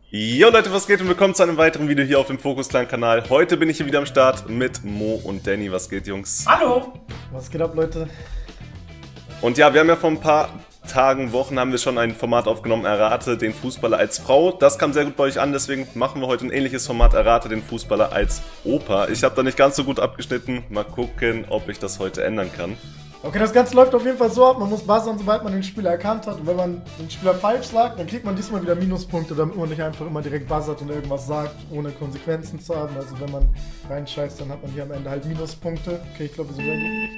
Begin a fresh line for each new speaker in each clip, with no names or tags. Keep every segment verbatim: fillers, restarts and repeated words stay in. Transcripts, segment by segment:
Jo Leute, was geht und willkommen zu einem weiteren Video hier auf dem Fokus Clan Kanal. Heute bin ich hier wieder am Start mit Mo und Danny. Was geht, Jungs?
Hallo!
Was geht ab, Leute?
Und ja, wir haben ja vor ein paar Tagen, Wochen haben wir schon ein Format aufgenommen, Errate den Fußballer als Frau. Das kam sehr gut bei euch an, deswegen machen wir heute ein ähnliches Format, Errate den Fußballer als Opa. Ich habe da nicht ganz so gut abgeschnitten. Mal gucken, ob ich das heute ändern kann.
Okay, das Ganze läuft auf jeden Fall so ab, man muss buzzern, sobald man den Spieler erkannt hat. Und wenn man den Spieler falsch sagt, dann kriegt man diesmal wieder Minuspunkte, damit man nicht einfach immer direkt buzzert und irgendwas sagt, ohne Konsequenzen zu haben. Also wenn man reinscheißt, dann hat man hier am Ende halt Minuspunkte. Okay, ich glaube, wir sind ready.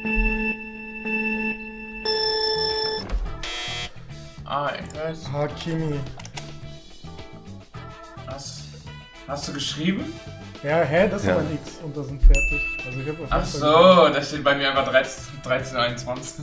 Ah, ich weiß.
Hakimi.
Was? Hast du geschrieben?
Ja, hä? Das ist
Ja.
aber ein X und das sind fertig. Also ich hab auf
Ach
jeden Fall
so, da steht bei mir einfach dreizehn einundzwanzig.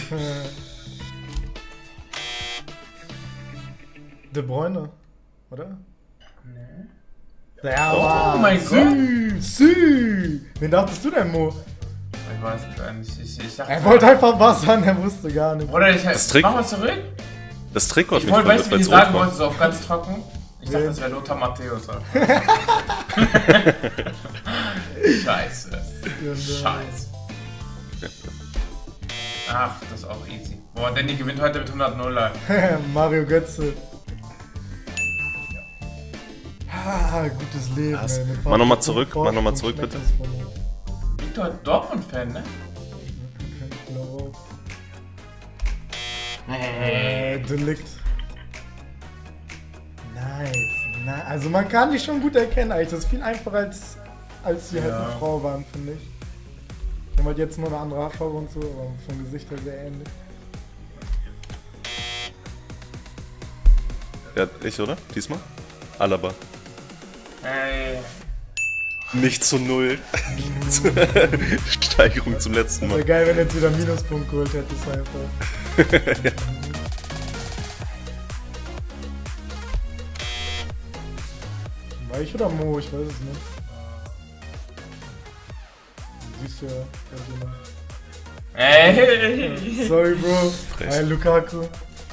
De Bruyne, oder?
Nee.
Ja,
Oh
Mann.
mein
Sü, Sü. Wen dachtest du denn, Mo?
Ich weiß nicht eigentlich. Ich, ich dachte,
Er wollte einfach buzzern, er wusste gar nicht.
Oder ich
Das Trick-
mach mal zurück.
Das Trikot hat
Ich
mich
wollte, weißt du, wie
weil
ich
es rot
sagen
war.
wollte, so auf ganz trocken. Ich dachte,
Ja.
das wäre Lothar Matthäus. Scheiße. Scheiße. Ach, das ist auch easy. Boah, Danny gewinnt heute mit hundert null.
Mario Götze. Ah, gutes Leben.
Was?
Ey, mit
Mach noch mal
Fahrt-
zurück,
Fahrt-
mach noch mal
und
zurück, bitte.
Schleckes von mir.
Victor Dortmund-Fan, ne?
Ich glaube auch.
Hey.
Äh, Delikt. Nice. Na, also man kann die schon gut erkennen eigentlich. Das ist viel einfacher als, als sie halt
Ja.
eine Frau waren, finde ich. Die haben halt jetzt nur eine andere Haarfarbe und so, aber vom Gesicht her sehr ähnlich.
Ja, ich, oder? Diesmal? Alaba.
Hey.
Nicht zu null. Steigerung zum letzten
Wäre
Mal.
geil, wenn du jetzt wieder einen Minuspunkt geholt hättest einfach. War ich oder Mo? Ich weiß es nicht. Du siehst ja ganz genau.
Hey.
Sorry, Bro.
Frech.
Hi, Lukaku.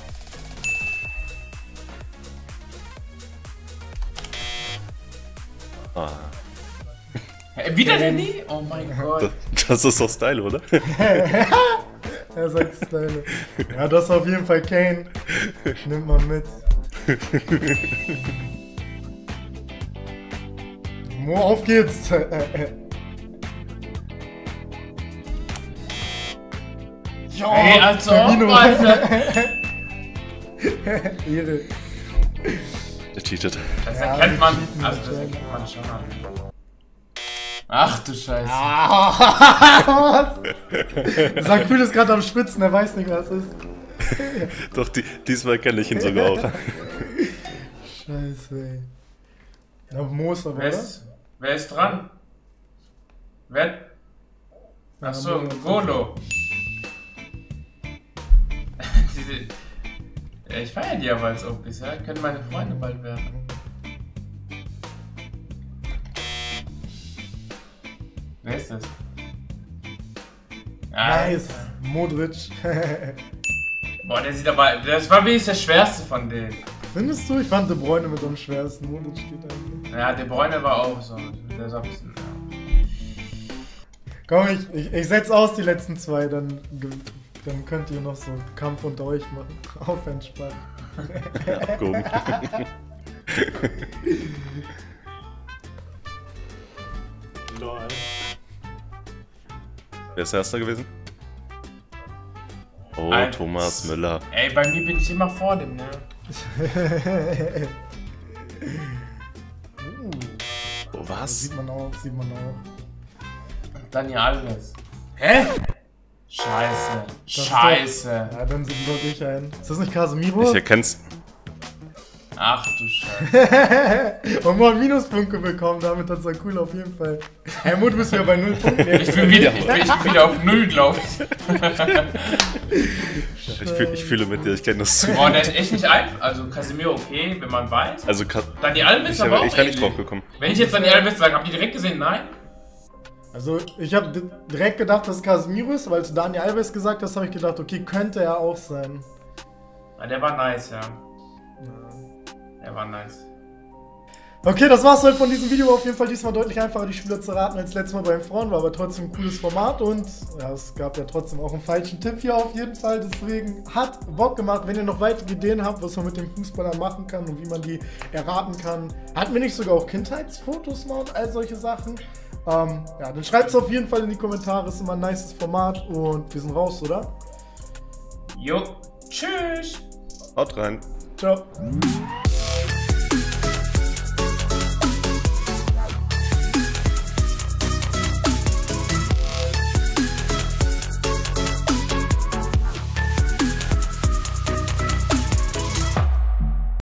Ah,
Hey, wieder Danny? Oh mein Gott.
das ist doch Style, oder?
Er sagt Style. Ja, das ist auf jeden Fall Kane. Nimmt man mit. Mo, auf geht's. Ja,
Hey, als ob,
Firmino.
Alter.
Ehre.
Der cheatet.
Das
Ja,
erkennt man.
die cheaten
Also, das
anscheinend.
erkennt man schon an. Ach du Scheiße.
Ah, was? Sakül ist gerade am Schwitzen, er weiß nicht, was es ist.
Doch, die, diesmal kenne ich ihn sogar auch.
Scheiße, ey. Ja, Mo ist aber,
Wer
oder?
ist, wer ist dran? Wer? Achso,
Ja, Mo.
Golo. Diese. Ja, ich feiere die aber als Opis, ja? Können meine Freunde bald werden. Wer ist das? Ah,
Nice. Modric.
Boah, der sieht aber. Das war wenigstens der schwerste von denen.
Findest du? Ich fand De Bruyne mit am schwersten. Modric steht eigentlich.
Ja, De Bruyne war auch so. Der ist auch ein bisschen.
Komm, ich, ich, ich setz aus die letzten zwei, dann, ge- dann könnt ihr noch so Kampf unter euch machen. Auf entspannt.
Abgehoben.
Lol.
Wer ist Erster gewesen? Oh,
Eins.
Thomas Müller.
Ey, bei mir bin ich immer vor dem, ne?
uh,
Oh,
das
was?
sieht man auch, sieht man auch.
Daniel Alves. Hä? Scheiße.
ist
Scheiße.
Ja, dann sind wir dich ein. Ist das nicht Casemiro?
Ich erkenn's.
Ach du Scheiße.
Und mal einen Minuspunkte bekommen, damit hat es cool auf jeden Fall. Hey Mut, du bist ja bei null Punkten.
Ich bin wieder, ich bin, ich bin wieder auf Null, glaube ich.
Ich, fühl, ich fühle mit dir, ich kenne das zu.
Boah, der ist echt nicht einfach. Also Casemiro okay, wenn man weiß.
Also, Ka-
Daniel Alves
ich,
aber auch
ich wäre nicht
ähnlich.
drauf gekommen.
Wenn ich jetzt Daniel Alves sage, habt ihr direkt gesehen, nein?
Also ich habe direkt gedacht, dass Casemiro ist, weil du Dani Alves gesagt hast, habe ich gedacht, okay, könnte er auch sein.
Ja, der war nice, ja. Der war nice.
Okay, das war's heute von diesem Video. Auf jeden Fall diesmal deutlich einfacher, die Spieler zu raten, als letztes Mal beim Frauen. War aber trotzdem ein cooles Format und ja, es gab ja trotzdem auch einen falschen Tipp hier auf jeden Fall. Deswegen hat Bock gemacht. Wenn ihr noch weitere Ideen habt, was man mit dem Fußballer machen kann und wie man die erraten kann. Hatten wir nicht sogar auch Kindheitsfotos mal und all solche Sachen? Ähm, ja, dann schreibt es auf jeden Fall in die Kommentare. Ist immer ein nices Format und wir sind raus, oder?
Jo, tschüss.
Haut rein.
Ciao.